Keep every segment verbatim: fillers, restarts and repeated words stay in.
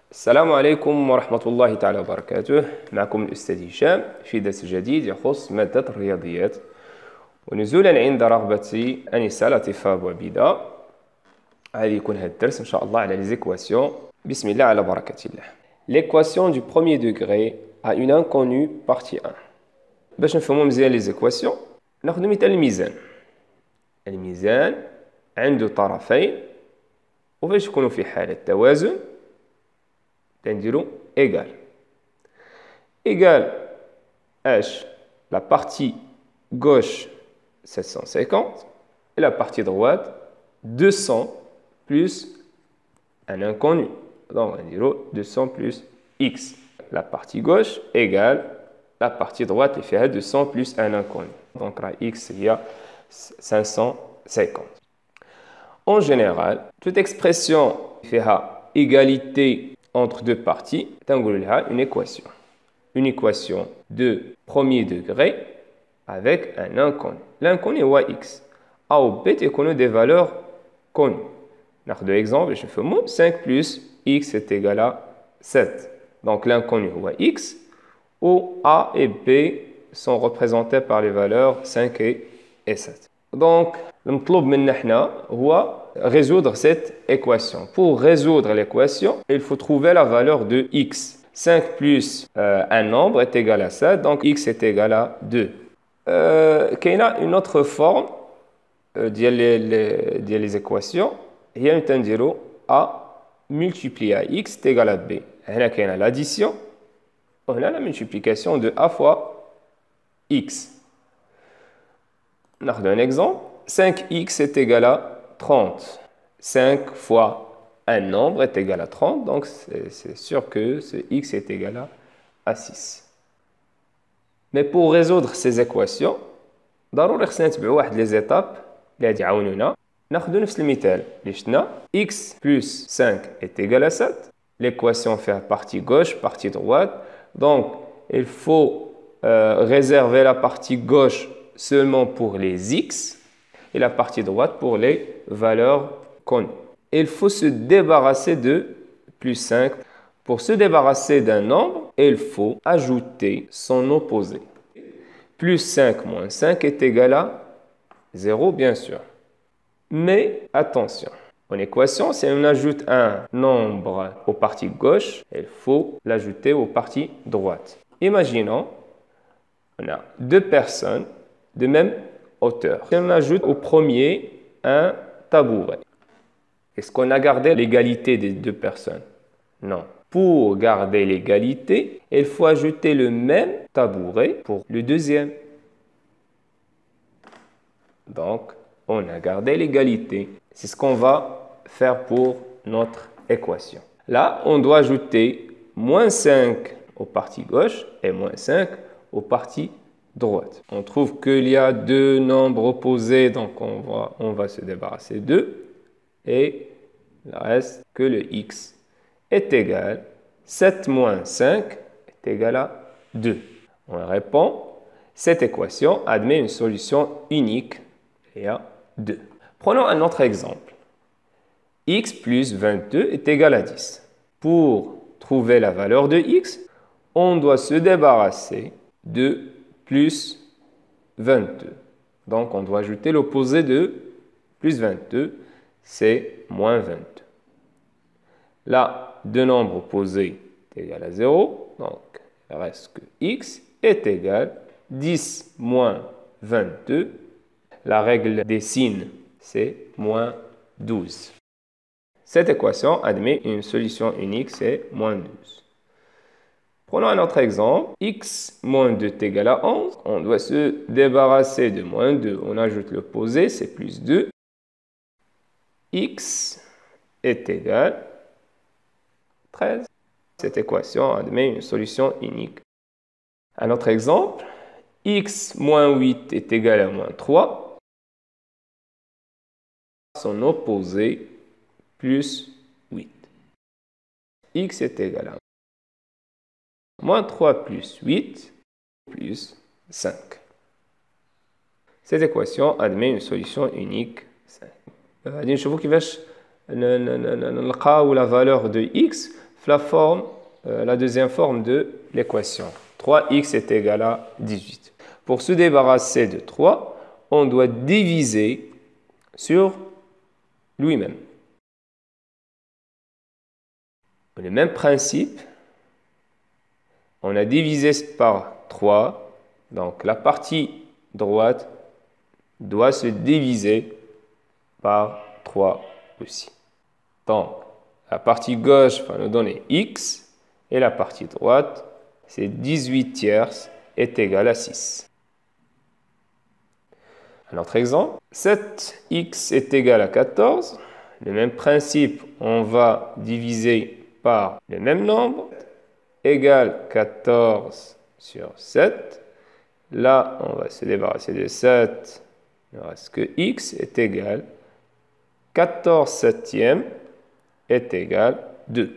السلام عليكم ورحمة الله تعالى وبركاته. معكم الأستاذ هشام في درس جديد يخص مادة الرياضيات، ونزولا عند رغبة أنسة لطيفة بوعبيدة غادي يكون هذا الدرس إن شاء الله على les équations. بسم الله على بركة الله. L'équation du premier degré à une inconnue partie un. باش نفهموا مزيان les équations ناخذ مثال الميزان. الميزان عنده طرفين وفاش يكونوا في حالة توازن تنديرو égal. Égal H, la partie gauche sept cent cinquante et la partie droite deux cents plus un inconnu. Donc on dira deux cents plus x. La partie gauche égale la partie droite et fait deux cents plus un inconnu. Donc la x il y a cinq cent cinquante. En général, toute expression fait égalité entre deux parties, une équation. Une équation de premier degré avec un inconnu. L'inconnu est x. A ou B connaît des valeurs connues. Par exemple, je fais cinq plus x est égal à sept. Donc l'inconnu est x, où A et B sont représentés par les valeurs cinq et sept. Donc, le مطلوب منا حنا هو résoudre cette équation. Pour résoudre l'équation, il faut trouver la valeur de x. cinq plus euh, un nombre est égal à sept, donc x est égal à deux. Euh, il y a une autre forme euh, de les, les, de les équations. Il y a un zéro a multiplié à x est égal à b. Il y a l'addition, on a la multiplication de a fois x. On a un exemple. cinq x est égal à trente. cinq fois un nombre est égal à trente, donc c'est sûr que ce x est égal à six. Mais pour résoudre ces équations, ضروري خصنا نتبعوا واحد les étapes اللي غادي يعاونونا. ناخذوا نفس المثال اللي شفنا x plus cinq est égal à sept. L'équation fait la partie gauche, partie droite. Donc il faut euh, réserver la partie gauche seulement pour les x et la partie droite pour les valeurs connues. Il faut se débarrasser de plus cinq. Pour se débarrasser d'un nombre, il faut ajouter son opposé. Plus cinq moins cinq est égal à zéro, bien sûr. Mais attention, en équation, si on ajoute un nombre aux parties gauche, il faut l'ajouter aux parties droites. Imaginons, on a deux personnes de même hauteur. Si on ajoute au premier un tabouret, est-ce qu'on a gardé l'égalité des deux personnes? Non. Pour garder l'égalité, il faut ajouter le même tabouret pour le deuxième. Donc, on a gardé l'égalité. C'est ce qu'on va faire pour notre équation. Là, on doit ajouter moins cinq aux parties gauche et moins cinq aux parties droite. On trouve qu'il y a deux nombres opposés, donc on va, on va se débarrasser d'eux. Et il reste que le x est égal, sept moins cinq est égal à deux. On répond, cette équation admet une solution unique, il y a deux. Prenons un autre exemple. X plus vingt-deux est égal à dix. Pour trouver la valeur de x, on doit se débarrasser de plus vingt-deux. Donc, on doit ajouter l'opposé de plus vingt-deux, c'est moins vingt-deux. Là, deux nombres opposés est égal à zéro, donc il reste que x est égal à dix moins vingt-deux. La règle des signes, c'est moins douze. Cette équation admet une solution unique, c'est moins douze. Prenons un autre exemple. X moins deux est égal à onze. On doit se débarrasser de moins deux. On ajoute l'opposé, c'est plus deux. X est égal à treize. Cette équation admet une solution unique. Un autre exemple. X moins huit est égal à moins trois. Son opposé, plus huit. X est égal à moins trois plus huit plus cinq. Cette équation admet une solution unique cinq. غادي نشوفوا كيفاش نلقاو la valeur de x la forme, euh, la deuxième forme de l'équation. trois x est égal à dix-huit. Pour se débarrasser de trois, on doit diviser sur lui-même. Le même principe, on a divisé par trois, donc la partie droite doit se diviser par trois aussi. Donc, la partie gauche va nous donner x, et la partie droite, c'est dix-huit tierces, est égal à six. Un autre exemple, sept x est égal à quatorze. Le même principe, on va diviser par le même nombre, égale quatorze sur sept. Là, on va se débarrasser de sept. Il ne reste que x est égal quatorze septièmes est égal à deux.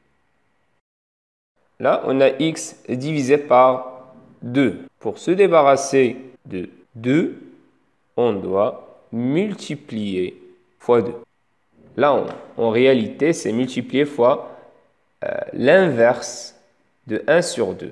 Là, on a x divisé par deux. Pour se débarrasser de deux, on doit multiplier fois deux. Là, on, en réalité, c'est multiplier fois euh, l'inverse de un sur deux.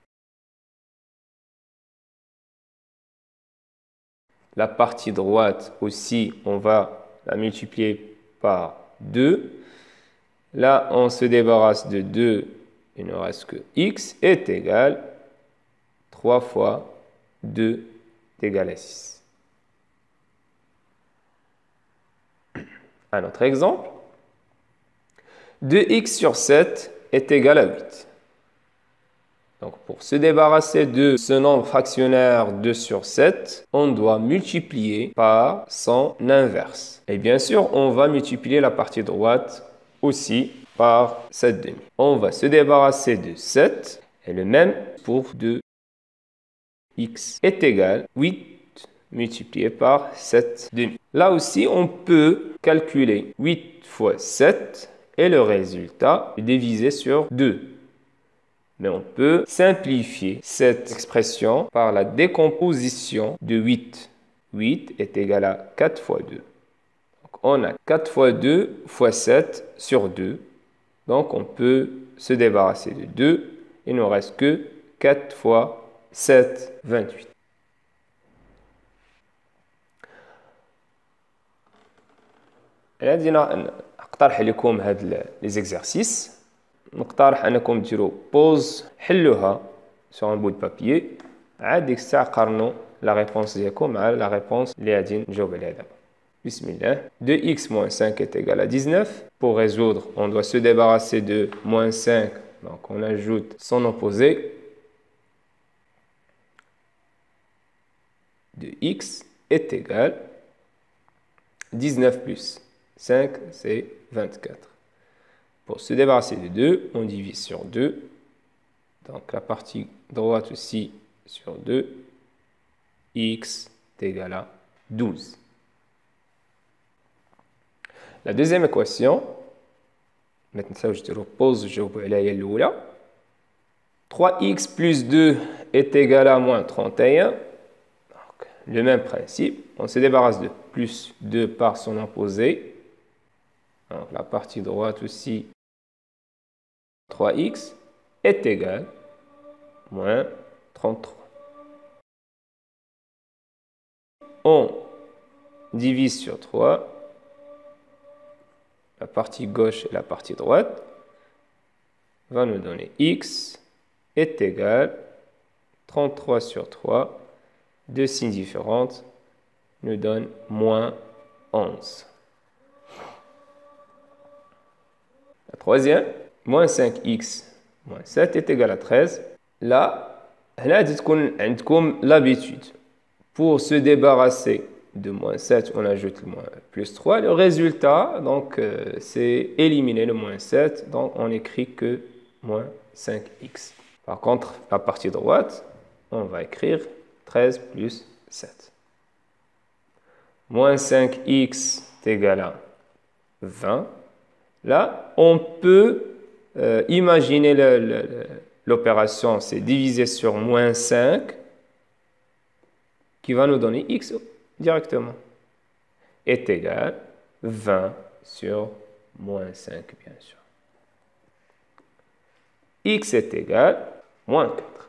La partie droite aussi, on va la multiplier par deux. Là, on se débarrasse de deux, il ne reste que x est égal trois fois deux est égal à six. Un autre exemple, deux x sur sept est égal à huit. Donc, pour se débarrasser de ce nombre fractionnaire deux sur sept, on doit multiplier par son inverse. Et bien sûr, on va multiplier la partie droite aussi par sept demi. On va se débarrasser de sept, et le même pour deux x est égal à huit multiplié par sept demi. Là aussi, on peut calculer huit fois sept et le résultat est divisé sur deux. Mais on peut simplifier cette expression par la décomposition de huit. huit est égal à quatre fois deux. Donc on a quatre fois deux fois sept sur deux. Donc on peut se débarrasser de deux. Il ne reste que quatre fois sept, vingt-huit. غادي نقترح لكم هاد les exercices. نقترح انكم ديروا بوز حلوها sur un bout de papier. عاد ديك الساعه قارنوا la réponse ديالكم مع la réponse اللي غادي نجاوب عليها دابا. بسم الله. deux x moins cinq est égal à dix-neuf. Pour résoudre, on doit se débarrasser de moins cinq. Donc on ajoute son opposé. deux x est égal dix-neuf plus cinq, c'est vingt-quatre. Pour se débarrasser de deux, on divise sur deux. Donc la partie droite aussi sur deux. X est égal à douze. La deuxième équation, maintenant je te repose, je vais aller à trois x plus deux est égal à moins trente et un. Donc, le même principe, on se débarrasse de plus deux par son opposé. Donc la partie droite aussi, trois x est égal à moins trente-trois. On divise sur trois, la partie gauche et la partie droite, va nous donner x est égal à trente-trois sur trois, deux signes différentes nous donnent moins onze. La troisième, moins cinq x moins sept est égal à treize. Là, là, vous l'habitude. Pour se débarrasser de moins sept, on ajoute le moins plus trois. Le résultat, donc, euh, c'est éliminer le moins sept. Donc, on écrit que moins cinq x. Par contre, la partie droite, on va écrire treize plus sept. Moins cinq x est égal à vingt. Là, on peut euh, imaginer l'opération, c'est diviser sur moins cinq, qui va nous donner x directement, est égal à vingt sur moins cinq, bien sûr. x est égal à moins quatre.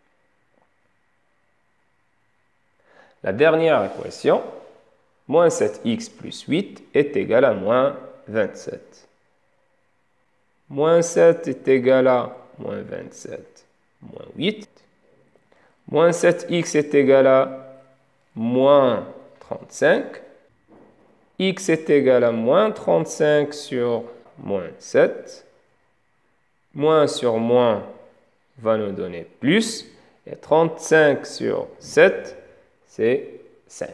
La dernière équation, moins sept x plus huit est égal à moins vingt-sept. Moins sept est égal à moins vingt-sept, moins huit. Moins sept x est égal à moins trente-cinq. X est égal à moins trente-cinq sur moins sept. Moins sur moins va nous donner plus. Et trente-cinq sur sept, c'est cinq.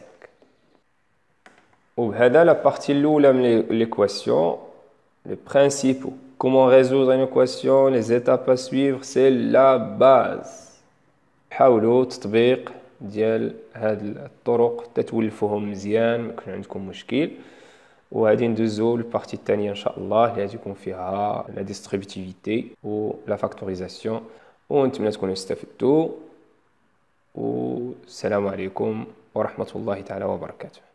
وبهذا la partie الأولى من l'équation, les principaux. Comment résoudre une équation, les étapes à suivre, c'est la base. حاولوا تطبيق ديال هاد الطرق تتولفوهم مزيان ما يكون عندكم مشكل. وغادي ندوزو للبارتي الثانيه ان شاء الله اللي غتكون فيها لا ديستريبيتيفيتي و لا فاكتوريزاسيون. ونتمنى تكونوا استفدتوا. والسلام عليكم ورحمه الله تعالى وبركاته.